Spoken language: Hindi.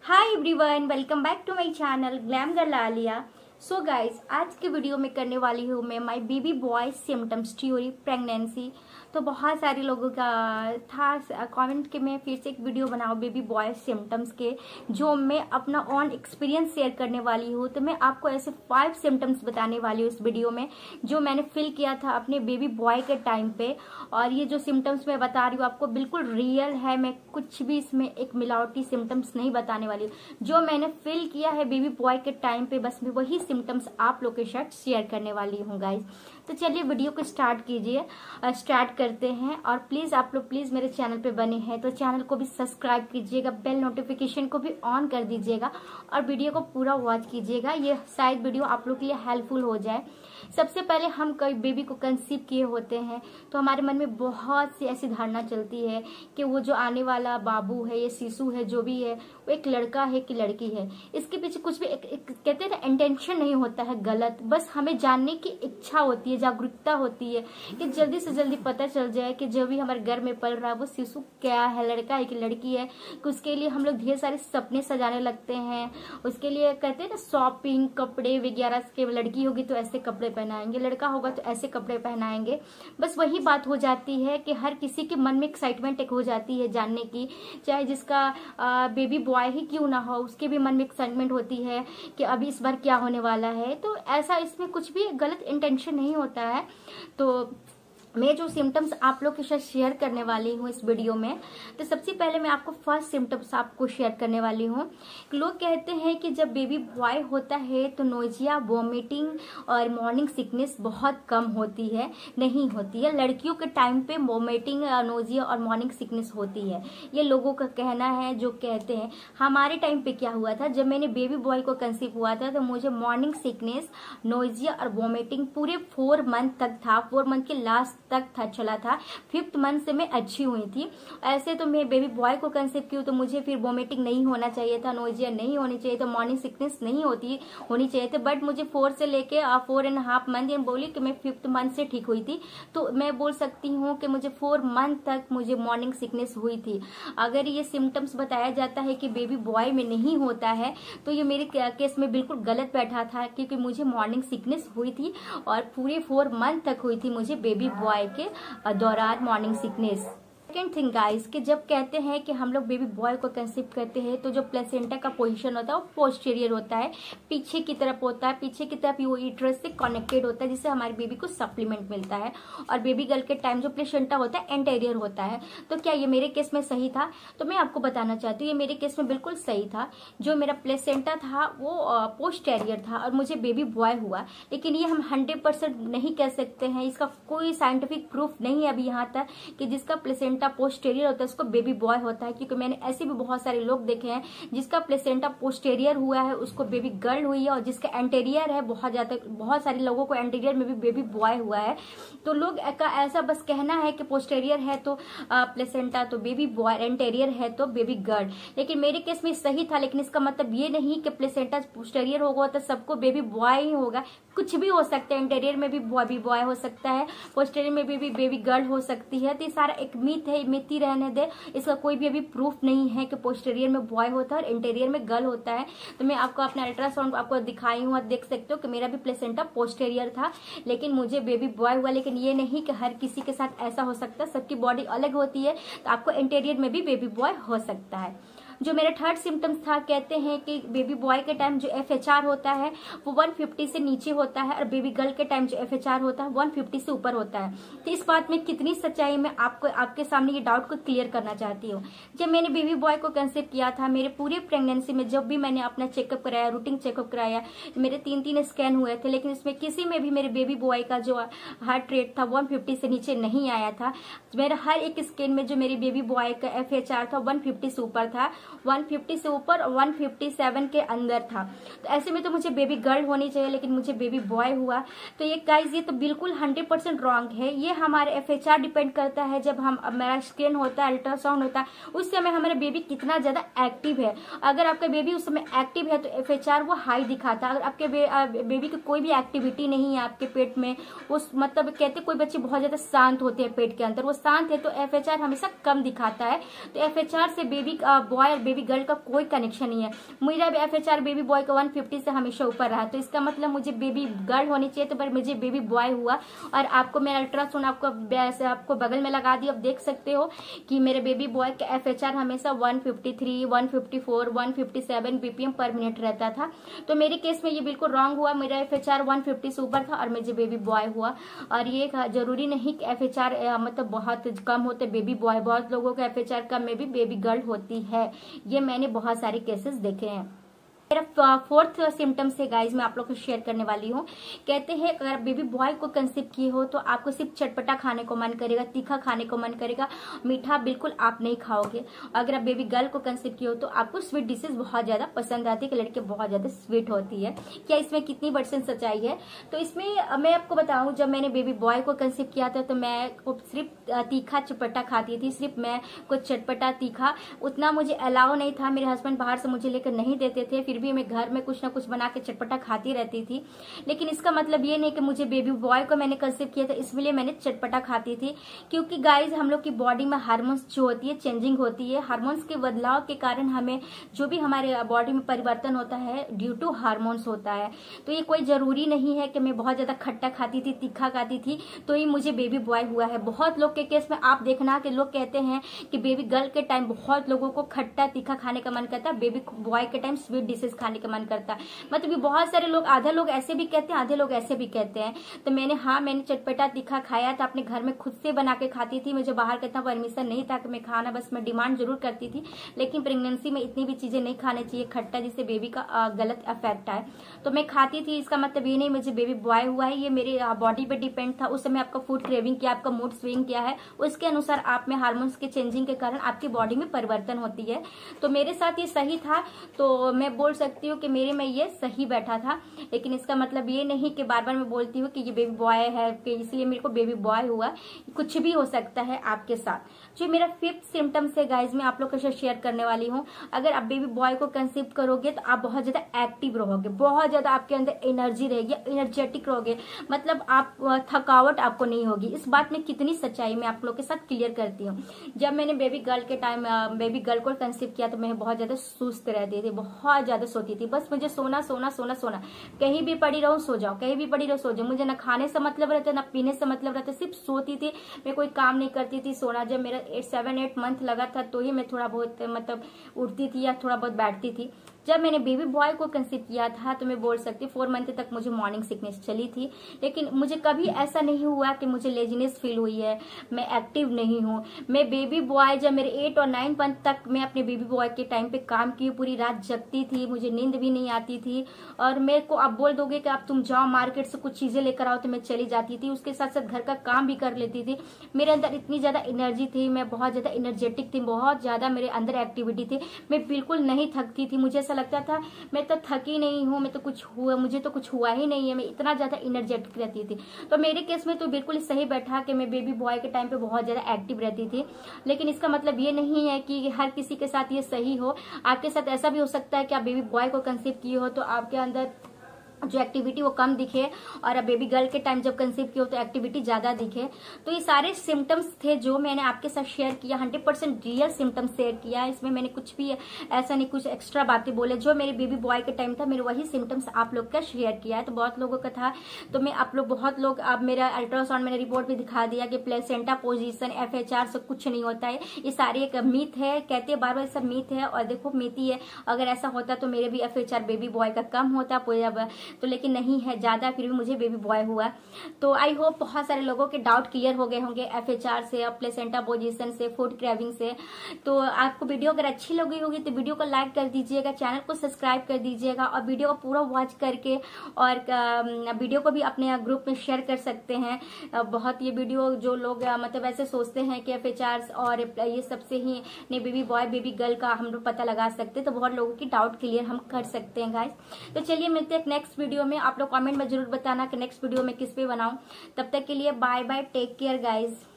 Hi everyone, welcome back to my channel glam girl Alia. So guys, आज के वीडियो में करने वाली हूँ मैं my baby boy symptoms during pregnancy. तो बहुत सारे लोगों का था कमेंट के मैं फिर से एक वीडियो बनाऊँ बेबी बॉय सिम्टम्स के, जो मैं अपना ऑन एक्सपीरियंस शेयर करने वाली हूँ। तो मैं आपको ऐसे 5 सिम्टम्स बताने वाली हूँ इस वीडियो में, जो मैंने फील किया था अपने बेबी बॉय के टाइम पे। और ये जो सिम्टम्स मैं बता रही हूँ आपको बिल्कुल रियल है, मैं कुछ भी इसमें एक मिलावटी सिम्टम्स नहीं बताने वाली हूँ। जो मैंने फील किया है बेबी बॉय के टाइम पे, बस मैं वही सिम्टम्स आप लोग के साथ शेयर करने वाली हूँ गाइज। तो चलिए वीडियो को स्टार्ट कीजिए, स्टार्ट करते हैं। और प्लीज आप लोग प्लीज मेरे चैनल पे बने हैं तो चैनल को भी सब्सक्राइब कीजिएगा, बेल नोटिफिकेशन को भी ऑन कर दीजिएगा और वीडियो को पूरा वॉच कीजिएगा। ये शायद वीडियो आप लोग के लिए हेल्पफुल हो जाए। सबसे पहले हम कई बेबी को कंसीव किए होते हैं तो हमारे मन में बहुत सी ऐसी धारणा चलती है कि वो जो आने वाला बाबू है, ये शिशु है, जो भी है, वो एक लड़का है कि लड़की है। इसके पीछे कुछ भी एक कहते हैं ना, इंटेंशन नहीं होता है गलत, बस हमें जानने की इच्छा होती है, जागरूकता होती है कि जल्दी से जल्दी पता चल जाए कि जो भी हमारे घर में पल रहा है वो शिशु क्या है, लड़का है कि लड़की है। कि उसके लिए हम लोग ढेर सारे सपने सजाने लगते हैं। उसके लिए कहते हैं ना, शॉपिंग, कपड़े वगैरह के, लड़की होगी तो ऐसे कपड़े पहनाएंगे, लड़का होगा तो ऐसे कपड़े पहनाएंगे। बस वही बात हो जाती है कि हर किसी के मन में एक्साइटमेंट एक हो जाती है जानने की, चाहे जिसका बेबी बॉय ही क्यों ना हो, उसके भी मन में एक्साइटमेंट होती है कि अभी इस बार क्या होने वाला है। तो ऐसा इसमें कुछ भी गलत इंटेंशन नहीं होता है। तो मैं जो सिम्टम्स आप लोग के साथ शेयर करने वाली हूँ इस वीडियो में, तो सबसे पहले मैं आपको फर्स्ट सिम्टम्स आपको शेयर करने वाली हूँ। लोग कहते हैं कि जब बेबी बॉय होता है तो नोजिया, वॉमिटिंग और मॉर्निंग सिकनेस बहुत कम होती है। नहीं होती है, लड़कियों के टाइम पे वॉमिटिंग, नोजिया और मॉर्निंग सिकनेस होती है। ये लोगों का कहना है जो कहते हैं। हमारे टाइम पे क्या हुआ था, जब मैंने बेबी बॉय को कंसीव हुआ था तो मुझे मॉर्निंग सिकनेस, नोजिया और वॉमिटिंग पूरे 4 मंथ तक था। 4 मंथ के लास्ट तक था, चला था। 5th मंथ से मैं अच्छी हुई थी। ऐसे तो मैं बेबी बॉय को कंसीव की तो मुझे फिर वोमिटिंग नहीं होना चाहिए था, नोजिया नहीं होनी चाहिए था, मॉर्निंग सिकनेस नहीं होनी चाहिए थी। बट मुझे 4 से लेके 4.5 मंथ, बोली कि मैं 5th मंथ से ठीक हुई थी। तो मैं बोल सकती हूँ कि मुझे 4 मंथ तक मुझे मॉर्निंग सिकनेस हुई थी। अगर ये सिम्टम्स बताया जाता है कि बेबी बॉय में नहीं होता है तो ये मेरे केस में बिल्कुल गलत बैठा था, क्योंकि मुझे मॉर्निंग सिकनेस हुई थी और पूरे 4 मंथ तक हुई थी मुझे बेबी बॉय के दौरान morning sickness. Second thing guys, कि जब कहते हैं कि हम लोग बेबी बॉय को कंसीव करते हैं तो जो प्लेसेंटा का पोजीशन होता है वो पोस्टीरियर होता है, पीछे की तरफ होता है। पीछे की तरफ वो यूट्रस से कनेक्टेड होता है, जिससे हमारे बेबी को सप्लीमेंट मिलता है। और बेबी गर्ल के टाइम जो प्लेसेंटा होता है एंटेरियर होता है। तो क्या ये मेरे केस में सही था? तो मैं आपको बताना चाहती हूँ ये मेरे केस में बिल्कुल सही था। जो मेरा प्लेसेंटा था वो पोस्टीरियर था और मुझे बेबी बॉय हुआ। लेकिन ये हम 100% नहीं कह सकते हैं, इसका कोई साइंटिफिक प्रूफ नहीं है अभी यहाँ तक कि जिसका प्लेसेंटा पोस्टेरियर होता है उसको बेबी बॉय होता है। क्योंकि मैंने ऐसे भी बहुत सारे लोग देखे हैं जिसका प्लेसेंटा पोस्टेरियर हुआ है उसको बेबी गर्ल हुई है, और जिसका एंटेरियर है, बहुत सारे लोगों को एंटेरियर में भी बेबी बॉय हुआ है। तो लोग का ऐसा बस कहना है कि पोस्टेरियर है तो प्लेसेंटा तो बेबी बॉय, एंटेरियर है तो बेबी गर्ल। लेकिन मेरे केस में सही था, लेकिन इसका मतलब ये नहीं कि प्लेसेंटा पोस्टेरियर होगा तो सबको बेबी बॉय ही होगा। कुछ भी हो सकता है, एंटेरियर में भी बेबी बॉय हो सकता है, पोस्टेरियर में भी बेबी गर्ल हो सकती है। तो ये सारा एक मिथ है, मिथ ही रहने दे। इसका कोई भी अभी प्रूफ नहीं है कि पोस्टेरियर में बॉय होता है और इंटीरियर में गर्ल होता है। तो मैं आपको अपना अल्ट्रासाउंड आपको दिखाई हूँ, आप देख सकते हो कि मेरा भी प्लेसेंटा पोस्टेरियर था लेकिन मुझे बेबी बॉय हुआ। लेकिन ये नहीं कि हर किसी के साथ ऐसा हो सकता है, सबकी बॉडी अलग होती है, तो आपको इंटीरियर में भी बेबी बॉय हो सकता है। जो मेरा थर्ड सिम्टम्स था, कहते हैं कि बेबी बॉय के टाइम जो FHR होता है वो 150 से नीचे होता है और बेबी गर्ल के टाइम जो FHR होता है 150 से ऊपर होता है। तो इस बात में कितनी सच्चाई मैं आपके सामने ये डाउट को क्लियर करना चाहती हूँ। जब मैंने बेबी बॉय को कंसीव किया था, मेरे पूरे प्रेगनेंसी में जब भी मैंने अपना चेकअप कराया, रूटीन चेकअप कराया, मेरे 3 स्कैन हुए थे, लेकिन इसमें किसी में भी मेरे बेबी बॉय का जो हार्ट रेट था 150 से नीचे नहीं आया था। मेरा हर एक स्कैन में जो मेरी बेबी बॉय का FHR था 150 से ऊपर था, 150 से ऊपर और 157 के अंदर था। तो ऐसे में तो मुझे बेबी गर्ल होनी चाहिए, लेकिन मुझे बेबी बॉय हुआ। तो ये गाइस, ये तो बिल्कुल 100% रॉन्ग है। ये हमारे FHR डिपेंड करता है। जब हमारा स्कैन होता है, अल्ट्रासाउंड होता है, उस समय हमारा बेबी कितना ज्यादा एक्टिव है। अगर आपका बेबी उस समय एक्टिव है तो FHR वो हाई दिखाता है। अगर आपके बेबी की कोई भी एक्टिविटी नहीं है आपके पेट में, उस मतलब कहते कोई बच्चे बहुत ज्यादा शांत होते हैं पेट के अंदर, वो शांत है तो FHR हमेशा कम दिखाता है। तो FHR से बेबी बॉय और बेबी गर्ल का कोई कनेक्शन नहीं है। मेरा FHR बेबी बॉय का 150 से हमेशा ऊपर रहा, तो इसका मतलब मुझे बेबी गर्ल होनी चाहिए, तो पर मुझे बेबी बॉय हुआ। और आपको मेरा अल्ट्रासाउंड आपको बगल में लगा दी, आप देख सकते हो कि मेरे बेबी बॉय का FHR हमेशा 153, 154, 157 BPM पर मिनट रहता था। तो मेरे केस में ये बिल्कुल रॉन्ग हुआ, मेरा FHR 150 से ऊपर था और मुझे बेबी बॉय हुआ। और ये जरूरी नहीं कि FHR मतलब बहुत कम होते बेबी बॉय, बहुत लोगों का FHR कम में भी बेबी गर्ल होती है। ये मैंने बहुत सारे केसेस देखे हैं। मेरा फोर्थ सिम्टम्स है गाइज, मैं आप लोग को शेयर करने वाली हूँ। कहते हैं अगर बेबी बॉय को कंसीव किए हो तो आपको सिर्फ चटपटा खाने को मन करेगा, तीखा खाने को मन करेगा, मीठा बिल्कुल आप नहीं खाओगे। अगर आप बेबी गर्ल को कंसीव किए हो तो आपको स्वीट डिशेज बहुत ज्यादा पसंद आती है कि लड़की बहुत ज्यादा स्वीट होती है। क्या इसमें कितनी % सच्चाई है? तो इसमें मैं आपको बताऊं, जब मैंने बेबी बॉय को कंसीव किया था तो मैं सिर्फ तीखा चटपटा खाती थी, सिर्फ मैं कुछ चटपटा तीखा उतना मुझे अलाउ नहीं था। मेरे हस्बैंड बाहर से मुझे लेकर नहीं देते थे, फिर भी मैं घर में कुछ ना कुछ बना के चटपटा खाती रहती थी। लेकिन इसका मतलब ये नहीं कि मुझे बेबी बॉय को मैंने कंसीव किया था इसलिए मैंने चटपटा खाती थी। क्योंकि गाइज हम लोग की बॉडी में हार्मोन्स जो होती है चेंजिंग होती है, हार्मोन्स के बदलाव के कारण हमें जो भी हमारे बॉडी में परिवर्तन होता है ड्यू टू हार्मोन्स होता है। तो ये कोई जरूरी नहीं है कि मैं बहुत ज्यादा खट्टा खाती थी, तीखा खाती थी तो ही मुझे बेबी बॉय हुआ है। बहुत लोग के केस में आप देखना कि लोग कहते हैं कि बेबी गर्ल के टाइम बहुत लोगों को खट्टा तीखा खाने का मन करता है, बेबी बॉय के टाइम स्वीट डिशेज खाने का मन करता है। मतलब बहुत सारे लोग, आधे लोग ऐसे भी कहते हैं, आधे लोग ऐसे भी कहते हैं। तो मैंने चटपटा तीखा खाया था, अपने घर में खुद से बना के खाती थी। मुझे बाहर का इतना परमिशन नहीं था कि मैं खाना, बस मैं डिमांड जरूर करती थी। लेकिन प्रेगनेंसी में इतनी भी चीजें नहीं खानी चाहिए खट्टा, जिससे बेबी का गलत इफेक्ट आए। तो मैं खाती थी, इसका मतलब ये नहीं मुझे बेबी बॉय हुआ है। ये मेरे बॉडी पे डिपेंड था। उस समय आपका फूड क्रेविंग क्या, आपका मूड स्विंग क्या है, उसके अनुसार आप में हार्मोन्स के चेंजिंग के कारण आपकी बॉडी में परिवर्तन होती है। तो मेरे साथ ये सही था, तो मैं बोल सकती हूँ कि मेरे में ये सही बैठा था। लेकिन इसका मतलब ये नहीं कि बार बार मैं बोलती हूँ कि ये बेबी बॉय है कि इसलिए मेरे को बेबी बॉय हुआ। कुछ भी हो सकता है आपके साथ। जो मेरा 5th सिम्टम्स है गाइज, मैं आप लोग के साथ शेयर करने वाली हूँ। अगर आप बेबी बॉय को कंसीव करोगे तो आप बहुत ज्यादा एक्टिव रहोगे, बहुत ज्यादा आपके अंदर एनर्जी रहेगी, एनर्जेटिक रहोगे, मतलब आप थकावट आपको नहीं होगी। इस बात में कितनी सच्चाई मैं आप लोग के साथ क्लियर करती हूँ। जब मैंने बेबी गर्ल के टाइम बेबी गर्ल को कंसीव किया तो मैं बहुत ज्यादा सुस्त रहती थी, बहुत ज्यादा सोती थी। बस मुझे सोना सोना सोना सोना, कहीं भी पड़ी रहूं सो जाओ, कहीं भी पड़ी रहो सो जाओ। मुझे ना खाने से मतलब रहता, ना पीने से मतलब रहता, सिर्फ सोती थी। मैं कोई काम नहीं करती थी, सोना। जब मेरा 7-8 मंथ लगा था तो ही मैं थोड़ा बहुत मतलब उठती थी या थोड़ा बहुत बैठती थी। जब मैंने बेबी बॉय को कंसीव किया था तो मैं बोल सकती हूँ 4 मंथ तक मुझे मॉर्निंग सिकनेस चली थी। लेकिन मुझे कभी ऐसा नहीं हुआ कि मुझे लेजीनेस फील हुई है, मैं एक्टिव नहीं हूँ। मैं बेबी बॉय जब मेरे 8 और 9 मंथ तक मैं अपने बेबी बॉय के टाइम पे काम की, पूरी रात जगती थी, मुझे नींद भी नहीं आती थी। और मेरे को आप बोल दोगे कि आप तुम जाओ मार्केट से कुछ चीजें लेकर आओ तो मैं चली जाती थी। उसके साथ साथ घर का काम भी कर लेती थी। मेरे अंदर इतनी ज्यादा एनर्जी थी, मैं बहुत ज्यादा एनर्जेटिक थी, बहुत ज्यादा मेरे अंदर एक्टिविटी थी। मैं बिल्कुल नहीं थकती थी। मुझे ऐसा लगता था मैं तो थकी नहीं हूँ, मैं तो मुझे तो कुछ हुआ ही नहीं है, मैं इतना ज्यादा एनर्जेटिक रहती थी। तो मेरे केस में तो बिल्कुल सही बैठा कि मैं बेबी बॉय के टाइम पे बहुत ज्यादा एक्टिव रहती थी। लेकिन इसका मतलब ये नहीं है कि हर किसी के साथ ये सही हो। आपके साथ ऐसा भी हो सकता है कि आप बेबी बॉय को कंसीव किए हो तो आपके अंदर जो एक्टिविटी वो कम दिखे, और अब बेबी गर्ल के टाइम जब कंसीव की हो तो एक्टिविटी ज्यादा दिखे। तो ये सारे सिम्टम्स थे जो मैंने आपके साथ शेयर किया, 100% रियल सिम्टम्स शेयर किया। इसमें मैंने कुछ भी ऐसा नहीं, कुछ एक्स्ट्रा बातें बोले। जो मेरे बेबी बॉय के टाइम था मेरे वही सिम्टम्स आप लोग का शेयर किया है। तो बहुत लोगों का था, तो मैं आप लोग बहुत लोग, अब मेरा अल्ट्रासाउंड मैंने रिपोर्ट भी दिखा दिया कि प्लेसेंटा पोजिशन, FHR सब कुछ नहीं होता है। ये सारी एक मीथ है, कहते हैं बार बार सब मीथ है। और देखो मीथ ही है, अगर ऐसा होता तो मेरे भी FHR बेबी बॉय का कम होता तो, लेकिन नहीं है ज्यादा, फिर भी मुझे बेबी बॉय हुआ। तो आई होप बहुत सारे लोगों के डाउट क्लियर हो गए होंगे FHR से, प्लेसेंटा पोजीशन से, फूड क्रेविंग से। तो आपको वीडियो अगर अच्छी लगी होगी तो वीडियो को लाइक कर दीजिएगा, चैनल को सब्सक्राइब कर दीजिएगा और वीडियो को पूरा वॉच करके और वीडियो को भी अपने ग्रुप में शेयर कर सकते हैं। बहुत ये वीडियो जो लोग मतलब ऐसे सोचते हैं कि FHR और ये सबसे ही नहीं बेबी बॉय बेबी गर्ल का हम लोग पता लगा सकते हैं, तो बहुत लोगों की डाउट क्लियर हम कर सकते हैं गाइस। तो चलिए मिलते हैं नेक्स्ट वीडियो में। आप लोग कमेंट में जरूर बताना कि नेक्स्ट वीडियो में किस पे बनाऊं। तब तक के लिए bye bye, take care guys.